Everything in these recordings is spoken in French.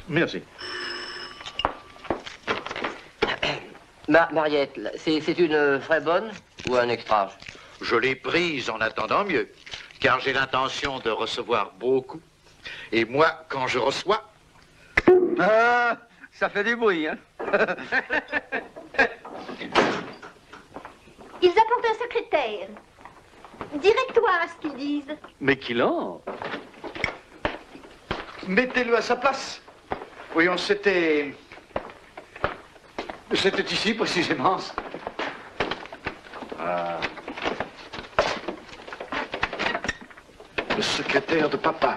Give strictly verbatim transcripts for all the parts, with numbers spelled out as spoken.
Merci. Ma Mariette, c'est une vraie bonne ou un extrage? Je l'ai prise en attendant mieux, car j'ai l'intention de recevoir beaucoup. Et moi, quand je reçois... Ah, ça fait du bruit, hein. Ils apportent un secrétaire. Directoire à ce qu'ils disent. Mais qu'il en... Mettez-le à sa place. Voyons, c'était... C'était ici, précisément. Ah. Le secrétaire de papa.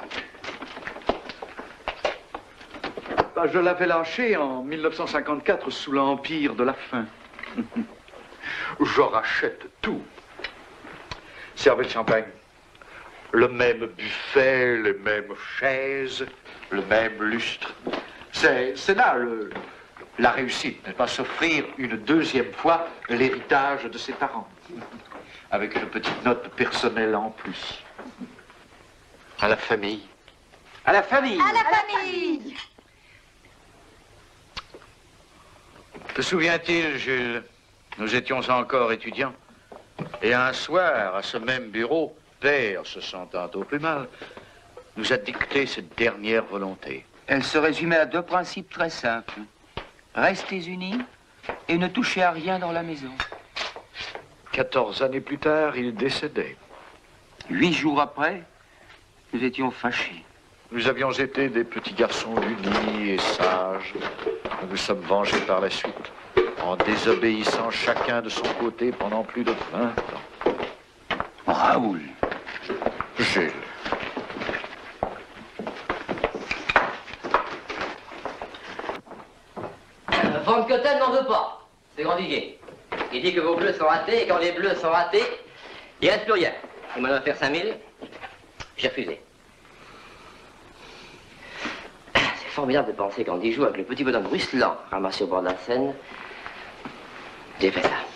Bah, je l'avais lâché en mille neuf cent cinquante-quatre sous l'empire de la faim. Je rachète tout. Servez le champagne. Le même buffet, les mêmes chaises, le même lustre. C'est là le, la réussite, n'est-ce pas? S'offrir une deuxième fois l'héritage de ses parents. Avec une petite note personnelle en plus. À la famille. À la famille. À la famille. Te souvient-il, Jules, nous étions encore étudiants. Et un soir, à ce même bureau, Père, se sentant au plus mal, nous a dicté cette dernière volonté. Elle se résumait à deux principes très simples. Restez unis et ne touchez à rien dans la maison. Quatorze années plus tard, il décédait. Huit jours après, nous étions fâchés. Nous avions été des petits garçons unis et sages. Nous nous sommes vengés par la suite, en désobéissant chacun de son côté pendant plus de vingt ans. Raoul. Jules. Franck Cotten n'en veut pas. C'est Grandier. Il dit que vos bleus sont ratés, et quand les bleus sont ratés, il ne reste plus rien. Il m'en a offert cinq mille. J'ai refusé. C'est formidable de penser qu'en dix jours, avec le petit bonhomme ruisselant ramassé au bord de la Seine, j'ai fait ça.